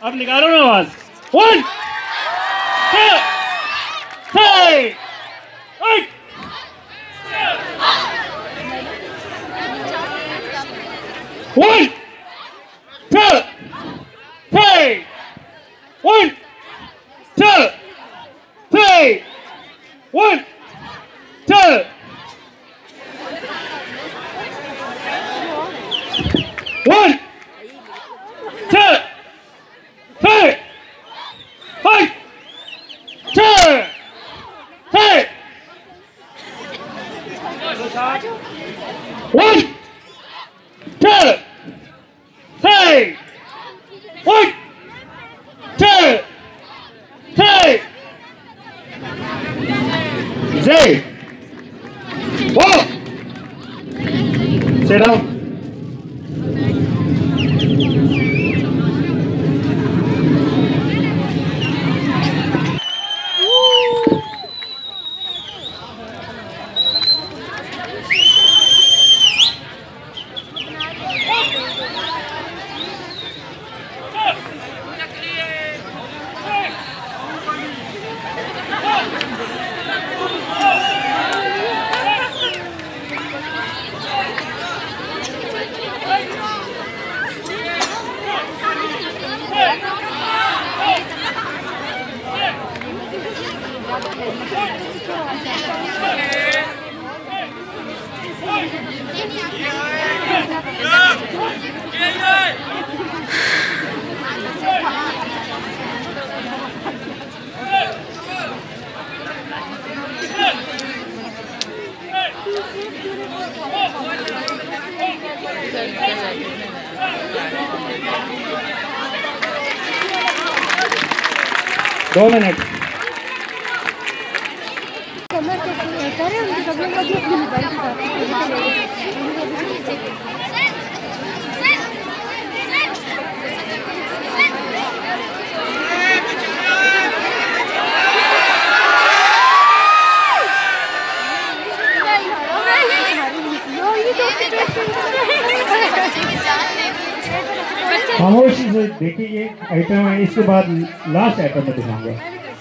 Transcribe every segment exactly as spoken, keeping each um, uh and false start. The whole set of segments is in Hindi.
अब निकालो ना आवाज। One two three eight one two three one two three one two one two, three, five, two, three. One, two, three. One, two, three. Zay. Whoa. Sit down. दो मिनट खामोशी से देखिए, ये आइटम है, इसके बाद लास्ट आइटम में दिखाऊंगा।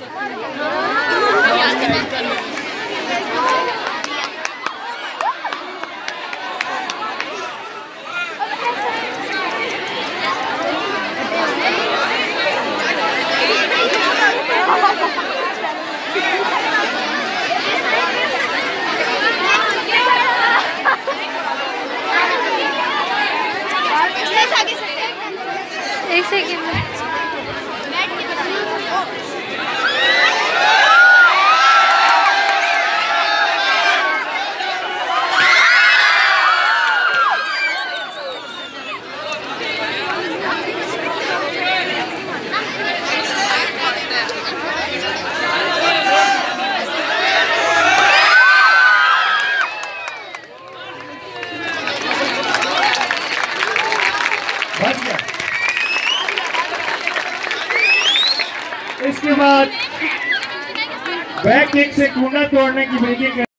एक सेकंड इसके बाद बैक किक से कूना तोड़ने की ब्रेकिंग